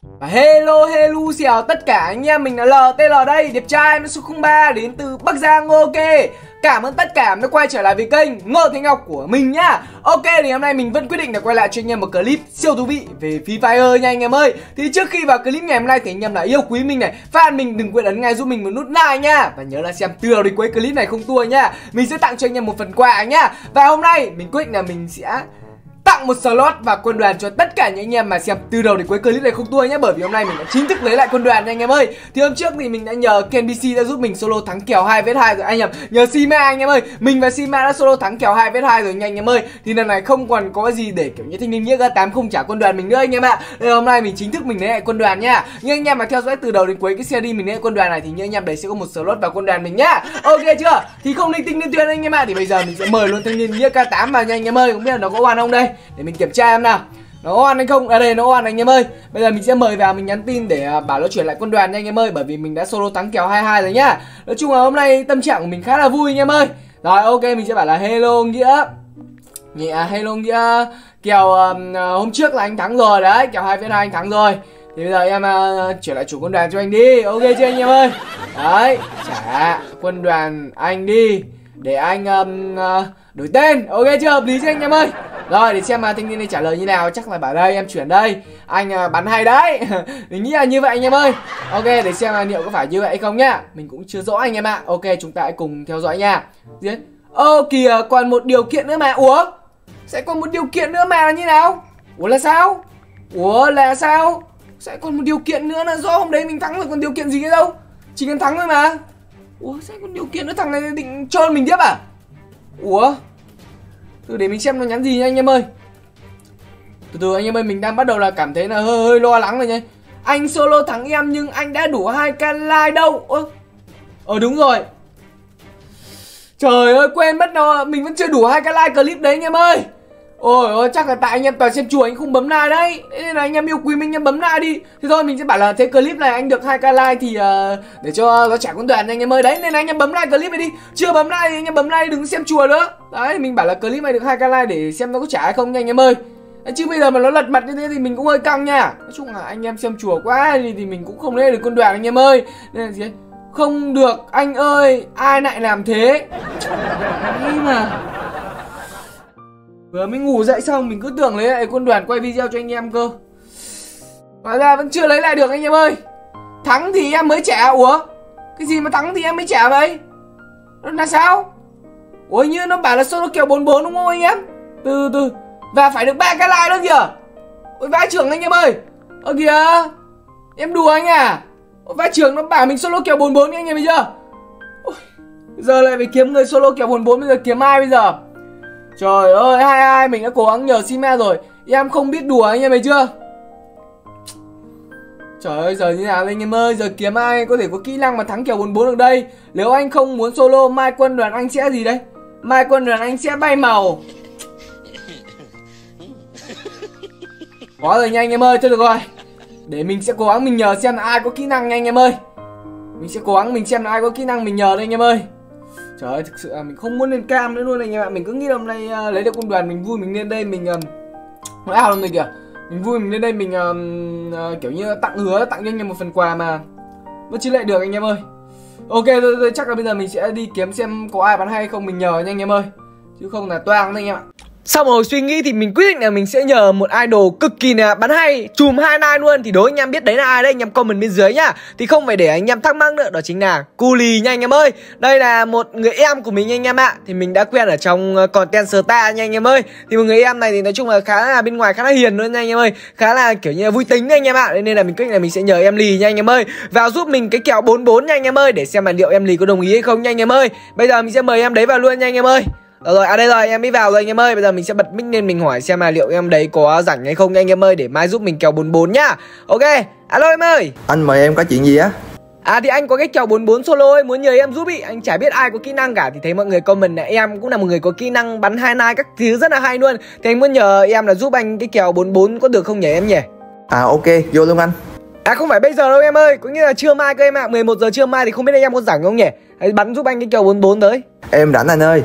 Hello chào tất cả anh em, mình là LTL đây, đẹp trai MC03 đến từ Bắc Giang. Ok, cảm ơn tất cả đã quay trở lại với kênh Ngô Thanh Ngọc của mình nhá. Ok, thì hôm nay mình vẫn quyết định là quay lại cho anh em một clip siêu thú vị về Free Fire nha anh em ơi. Thì trước khi vào clip ngày hôm nay thì anh em đã yêu quý mình này, fan mình đừng quên ấn ngay giúp mình một nút like nha. Và nhớ là xem từ đầu đến cuối clip này không tua nha. Mình sẽ tặng cho anh em một phần quà nhá. Và hôm nay mình quyết định là mình sẽ tặng một slot và quân đoàn cho tất cả những anh em mà xem từ đầu đến cuối clip này không tua nhé. Bởi vì hôm nay mình đã chính thức lấy lại quân đoàn nha anh em ơi. Thì hôm trước thì mình đã nhờ KenBC đã giúp mình solo thắng kèo 2vs2 rồi anh em. Nhờ Sima anh em ơi, mình và Sima đã solo thắng kèo 2vs2 rồi nha anh em ơi. Thì lần này không còn có gì để kiểu như thanh niên nghĩa G8 không trả quân đoàn mình nữa anh em ạ. Nên hôm nay mình chính thức mình lấy lại quân đoàn nha. Nhưng anh em mà theo dõi từ đầu đến cuối cái series mình lấy lại quân đoàn này thì như anh em đấy sẽ có một slot vào quân đoàn mình nhá. Ok chưa? Thì không linh tinh liên tuyên anh em ạ. Thì bây giờ mình sẽ mời luôn thanh niên nghĩa K8 vào nha anh em ơi. Không biết là nó có oan không đây để mình kiểm tra em nào. Nó oan hay không? À đây nó oan anh em ơi. Bây giờ mình sẽ mời vào, mình nhắn tin để bảo nó chuyển lại quân đoàn nha anh em ơi. Bởi vì mình đã solo thắng kèo 22 rồi nhá. Nói chung là hôm nay tâm trạng của mình khá là vui anh em ơi. Rồi ok, mình sẽ bảo là hello Nghĩa. Hello Nghĩa, kèo hôm trước là anh thắng rồi đấy, kèo 2vs2 anh thắng rồi. Thì bây giờ em chuyển lại chủ quân đoàn cho anh đi. Ok chưa anh em ơi? Đấy, trả quân đoàn anh đi để anh đổi tên. Ok chưa? Hợp lý chứ anh em ơi? Rồi để xem thanh niên này trả lời như nào. Chắc là bảo đây em chuyển đây, anh bắn hay đấy. Mình nghĩ là như vậy anh em ơi. Ok, để xem liệu có phải như vậy hay không nhá. Mình cũng chưa rõ anh em ạ. Ok, chúng ta hãy cùng theo dõi nha. Ô kìa, còn một điều kiện nữa mà. Ủa? Sẽ còn một điều kiện nữa mà là như nào? Ủa là sao? Ủa là sao? Sẽ còn một điều kiện nữa là do hôm đấy mình thắng rồi, còn điều kiện gì nữa đâu. Chỉ cần thắng thôi mà. Ủa sẽ còn điều kiện nữa, thằng này định cho mình tiếp à? Ủa? Từ để mình xem nó nhắn gì nha anh em ơi. Từ từ anh em ơi, mình đang bắt đầu là cảm thấy là hơi lo lắng rồi nhá. Anh solo thắng em nhưng anh đã đủ 2k like đâu. Đúng rồi. Trời ơi, quên mất nào, mình vẫn chưa đủ 2k like clip đấy anh em ơi. Ôi chắc là tại anh em toàn xem chùa anh không bấm like đấy. Thế nên là anh em yêu quý mình, anh em bấm like đi. Thì thôi mình sẽ bảo là thế clip này anh được 2k like thì để cho nó trả quân đoàn anh em ơi. Đấy nên là anh em bấm like clip này đi. Chưa bấm like thì anh em bấm like, đừng xem chùa nữa. Đấy mình bảo là clip này được 2k like để xem nó có trả hay không nha anh em ơi. Chứ bây giờ mà nó lật mặt như thế thì mình cũng hơi căng nha. Nói chung là anh em xem chùa quá thì mình cũng không lấy được quân đoàn anh em ơi. Nên là gì ấy? Không được anh ơi, ai lại làm thế? Đấy mà vừa mới ngủ dậy xong mình cứ tưởng lấy lại quân đoàn quay video cho anh em cơ. Hóa ra vẫn chưa lấy lại được anh em ơi. Thắng thì em mới trả. Ủa? Cái gì mà thắng thì em mới trả vậy? Nó là sao? Ủa như nó bảo là solo kèo 44 đúng không anh em? Từ từ. Và phải được 3k like nữa kìa. Ôi vãi trưởng anh em ơi. Kìa. Em đùa anh à? Vãi trưởng nó bảo mình solo kèo 44 anh em thấy chưa? Ôi, giờ lại phải kiếm người solo kèo 44, bây giờ kiếm ai bây giờ? Trời ơi, hai mình đã cố gắng nhờ Sima rồi. Em không biết đùa anh em thấy chưa? Trời ơi, giờ như nào anh em ơi? Giờ kiếm ai có thể có kỹ năng mà thắng kèo 44 được đây? Nếu anh không muốn solo, mai quân đoàn anh sẽ gì đấy? Mai quân đoàn anh sẽ bay màu. Có rồi nha anh em ơi, thôi được rồi. Để mình sẽ cố gắng mình nhờ xem là ai có kỹ năng nha anh em ơi. Mình sẽ cố gắng mình xem là ai có kỹ năng mình nhờ đây anh em ơi. Trời ơi, thực sự là mình không muốn lên cam nữa luôn anh em ạ. Mình cứ nghĩ hôm nay lấy được quân đoàn mình vui, mình lên đây mình nói ảo rồi kìa. Mình vui mình lên đây mình kiểu như tặng cho anh em một phần quà mà vẫn chưa lại được anh em ơi. Ok thôi, chắc là bây giờ mình sẽ đi kiếm xem có ai bán hay không mình nhờ nha anh em ơi. Chứ không là toang đấy anh em ạ. Sau một hồi suy nghĩ thì mình quyết định là mình sẽ nhờ một idol cực kỳ là bắn hay, chùm 29 luôn. Thì đố anh em biết đấy là ai đấy anh em comment bên dưới nhá. Thì không phải để anh em thắc mắc nữa, đó chính là Culi nha anh em ơi. Đây là một người em của mình anh em ạ. Thì mình đã quen ở trong content Star nha anh em ơi. Thì một người em này thì nói chung là khá là bên ngoài khá là hiền luôn nha anh em ơi. Khá là kiểu như là vui tính anh em ạ. Nên là mình quyết định là mình sẽ nhờ em lì nha anh em ơi, vào giúp mình cái kèo 44 nha anh em ơi, để xem là liệu em lì có đồng ý hay không nha anh em ơi. Bây giờ mình sẽ mời em đấy vào luôn nha anh em ơi. Rồi, đây rồi, em mới vào rồi anh em ơi. Bây giờ mình sẽ bật mic lên mình hỏi xem là liệu em đấy có rảnh hay không nha anh em ơi, để mai giúp mình kèo 44 nhá. Ok, alo em ơi. Anh mời em có chuyện gì á? Thì anh có cái kèo 44 solo ấy, muốn nhờ em giúp ý. Anh chả biết ai có kỹ năng cả. Thì thấy mọi người comment là em cũng là một người có kỹ năng bắn 29 các thứ rất là hay luôn. Thì anh muốn nhờ em là giúp anh cái kèo 44 có được không nhỉ em nhỉ? Ok, vô luôn anh. Không phải bây giờ đâu em ơi, có nghĩa là trưa mai cơ em ạ. 11 giờ trưa mai thì không biết em có rảnh không nhỉ? Hãy bắn giúp anh cái kèo 44 tới. Em rảnh anh ơi.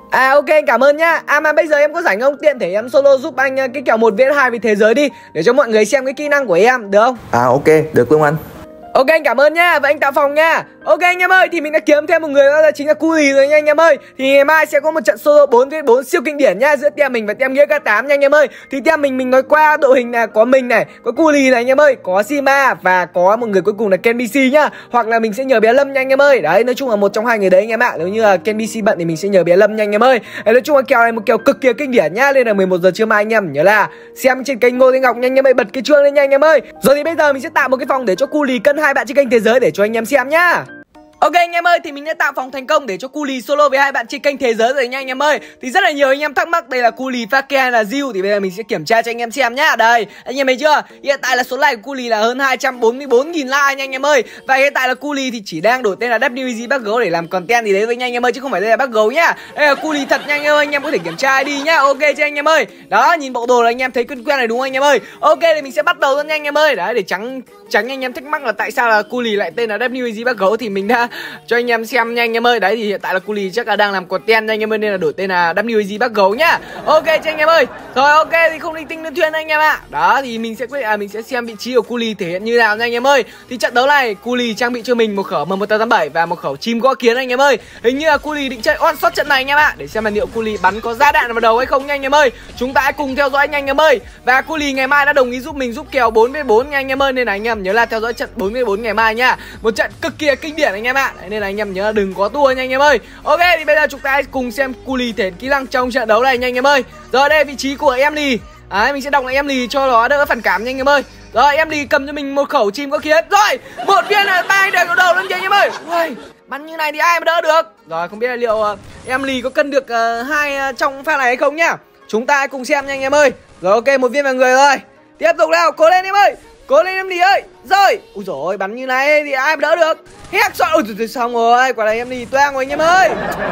À ok, anh cảm ơn nhá. À mà bây giờ em có rảnh không? Tiện thể em solo giúp anh cái kèo 1vs2 với thế giới đi, để cho mọi người xem cái kỹ năng của em, được không? À ok, được luôn anh. Ok anh cảm ơn nhá, và anh tạo phòng nha. Ok anh em ơi, thì mình đã kiếm thêm một người đó là chính là Culi rồi nha anh em ơi. Thì ngày mai sẽ có một trận solo 4v4 siêu kinh điển nhá, giữa team mình và team Nghĩa K8 nha anh em ơi. Thì team mình nói qua đội hình là có mình này, có Culi này anh em ơi, có Sima và có một người cuối cùng là KenBC nhá. Hoặc là mình sẽ nhờ bé Lâm nha anh em ơi. Đấy, nói chung là một trong hai người đấy anh em ạ. Nếu như là KenBC bận thì mình sẽ nhờ bé Lâm nha anh em ơi. Đấy, nói chung là kèo này một kèo cực kỳ kinh điển nhá, nên là 11 giờ trưa mai anh em nhớ là xem trên kênh Ngô Thanh Ngọc nha anh em ơi, bật cái chuông lên nha anh em ơi. Rồi thì bây giờ mình sẽ tạo một cái phòng để cho Culi cân hai bạn trên kênh thế giới để cho anh em xem nhá. Ok anh em ơi, thì mình đã tạo phòng thành công để cho Culi solo với hai bạn trên kênh thế giới rồi nha anh em ơi. Thì rất là nhiều anh em thắc mắc đây là Culi, Fake hay là Jill, thì bây giờ mình sẽ kiểm tra cho anh em xem nhá. Đây, anh em thấy chưa? Hiện tại là số like của Culi là hơn 244.000 like nha anh em ơi. Và hiện tại là Culi thì chỉ đang đổi tên là WG Bác Gấu để làm content gì đấy thôi nha anh em ơi, chứ không phải đây là Bác Gấu nhá. Đây là Culi thật nha anh em ơi, anh em có thể kiểm tra đi nhá. Ok chưa anh em ơi? Đó, nhìn bộ đồ là anh em thấy quen quen này đúng không anh em ơi? Ok thì mình sẽ bắt đầu thôi nha anh em ơi. Đấy, để tránh anh em thắc mắc là tại sao là Culi lại tên là WG Bác Gấu thì mình đã cho anh em xem nha anh em ơi. Đấy thì hiện tại là Culi chắc là đang làm content nha anh em ơi, nên là đổi tên là WG Bác Gấu nhá. Ok cho anh em ơi. Rồi ok thì không linh tinh lên thuyền anh em ạ. Đó thì mình sẽ mình sẽ xem vị trí của Culi thể hiện như nào nha anh em ơi. Thì trận đấu này Culi trang bị cho mình một khẩu M187 và một khẩu chim gõ kiến anh em ơi. Hình như là Culi định chơi on shot trận này anh em ạ, để xem là liệu Culi bắn có ra đạn vào đầu hay không nha anh em ơi. Chúng ta hãy cùng theo dõi nha anh em ơi. Và Culi ngày mai đã đồng ý giúp mình giúp kèo 4v4 nha anh em ơi, nên là anh em nhớ là theo dõi trận 4v4 ngày mai nha. Một trận cực kỳ kinh điển anh em ạ. Đấy, nên là anh em nhớ là đừng có tua nha anh em ơi. Ok thì bây giờ chúng ta hãy cùng xem Culi thể hiện kỹ năng trong trận đấu này nha anh em ơi. Rồi đây vị trí của Emily. Đấy, mình sẽ đọc lại Emily cho nó đỡ phản cảm nha anh em ơi. Rồi Emily cầm cho mình một khẩu chim có kiến. Rồi một viên là ba anh đều vào đầu luôn kìa anh em ơi. Ui, bắn như này thì ai mà đỡ được. Rồi không biết là liệu Emily có cân được hai trong pha này hay không nhá. Chúng ta hãy cùng xem nha anh em ơi. Rồi ok, một viên vào người rồi. Tiếp tục nào, cố lên em ơi. Cố lên Emily ơi. Rồi, ui dồi ôi, bắn như này thì ai mà đỡ được. Heck shot, ôi xong rồi, quả này Emily toang rồi anh em ơi.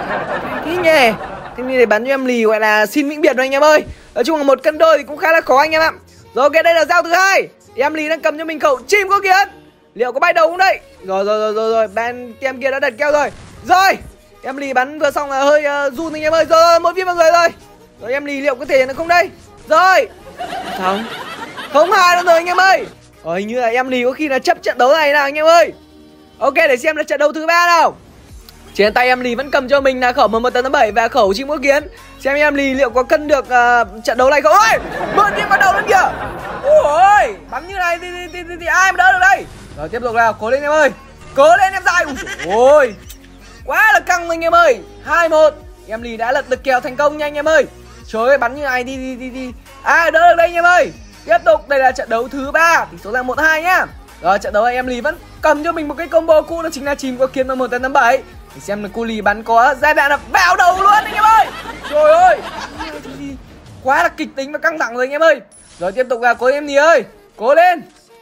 Thế nhỉ. Thế nên để bắn cho Emily gọi là xin vĩnh biệt rồi anh em ơi. Nói chung là một cân đôi thì cũng khá là khó anh em ạ. Rồi ok, đây là giao thứ hai. Emily đang cầm cho mình khẩu chim có kiến. Liệu có bay đầu không đây? Rồi, ban team kia đã đặt keo rồi. Rồi, Emily bắn vừa xong là hơi run anh em ơi. Rồi, một viên vào người rồi. Rồi Emily liệu có thể được không đây? Rồi. Xong. Không hai nữa rồi anh em ơi. Rồi hình như là Emily có khi là chấp trận đấu này nào anh em ơi. Ok, để xem là trận đấu thứ ba nào. Trên tay Emily vẫn cầm cho mình là khẩu M187 và khẩu chim gõ kiến. Xem Emily liệu có cân được trận đấu này không. Ôi, mượn viên bắt đầu lên kìa. Ôi, bắn như này thì ai mà đỡ được đây. Rồi tiếp tục nào, cố lên em ơi. Cố lên em dài. Ôi, quá là căng anh em ơi. 2-1. Emily đã lật được kèo thành công nha anh em ơi. Trời ơi, bắn như này đi. Ai đỡ được đây anh em ơi. Tiếp tục, đây là trận đấu thứ 3, tỷ số là 1-2 nhá. Rồi trận đấu này Emily vẫn cầm cho mình một cái combo cũ, đó chính là chim có kiến M187. Thì xem là Culi bắn có ra đạn là vào đầu luôn anh em ơi. Trời ơi, quá là kịch tính và căng thẳng rồi anh em ơi. Rồi tiếp tục là cố Emily ơi. Cố lên.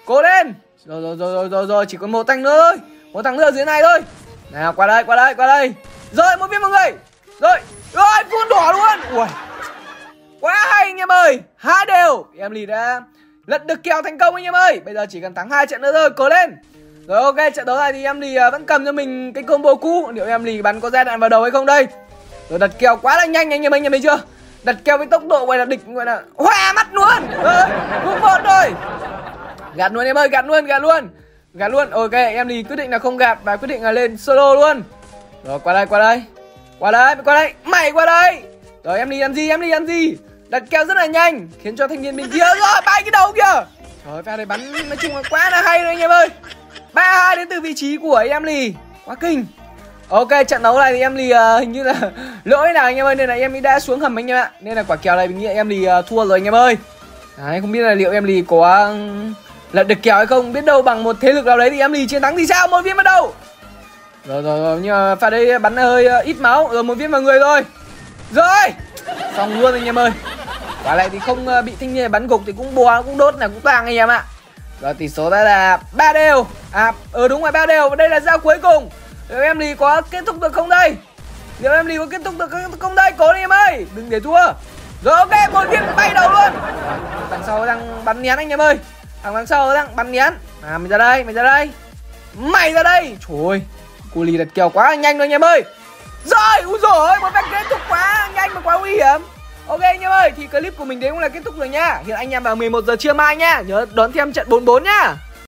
Rồi, chỉ còn một thằng nữa thôi. Một thằng nữa ở dưới này thôi. Nào, qua đây. Rồi, một viên mọi người. Rồi, phun đỏ luôn. Ui, quá hay anh em ơi. 2 đều. Emily đã lật được kèo thành công anh em ơi. Bây giờ chỉ cần thắng 2 trận nữa thôi, cố lên. Rồi ok, trận đấu này thì Emily vẫn cầm cho mình cái combo cũ. Liệu Emily bắn có ra đạn vào đầu hay không đây? Rồi đặt kèo quá là nhanh anh em thấy chưa? Đặt kèo với tốc độ gọi là địch, gọi là hoa mắt luôn. Cũng một rồi. Gạt luôn em ơi, gạt luôn. Ok, Emily quyết định là không gạt và quyết định là lên solo luôn. Rồi qua đây. Mày qua đây. Rồi Emily ăn gì? Đặt kèo rất là nhanh, khiến cho thanh niên bên kia rồi bay cái đầu kìa. Trời ơi, pha này bắn nói chung là quá là hay rồi anh em ơi. 3-2 đến từ vị trí của Emily. Quá kinh. Ok, trận đấu này thì Emily hình như là lỗi nào anh em ơi, nên là Emily đã xuống hầm anh em ạ. Nên là quả kèo này mình nghĩ Emily thua rồi anh em ơi. Đấy, không biết là liệu Emily có lật được kèo hay không. Biết đâu bằng một thế lực nào đấy thì Emily chiến thắng thì sao. Một viên bắt đầu. Rồi nhưng mà pha đây bắn hơi ít máu. Rồi một viên vào người rồi. Rồi, xong luôn anh em ơi. Quả này thì không bị thanh niên bắn gục thì cũng bùa, cũng đốt là cũng toang anh em ạ. Rồi tỷ số ra là 3 đều. Đúng rồi, 3 đều. Và đây là giao cuối cùng. Liệu Emily có kết thúc được không đây? Cố đi em ơi, đừng để thua. Rồi ok, một viên bay đầu luôn. Thằng sau đang bắn nén anh em ơi. Thằng sau đang bắn nén. Mày ra đây. Trời ơi, Culi đặt kèo quá nhanh rồi anh em ơi. Rồi, úi dồi ôi, một phát kết thúc quá nhanh mà quá nguy hiểm. Ok anh em ơi, thì clip của mình đến cũng là kết thúc rồi nhá. Hiện anh em vào 11 giờ trưa mai nhá. Nhớ đón xem trận 4-4 nhá.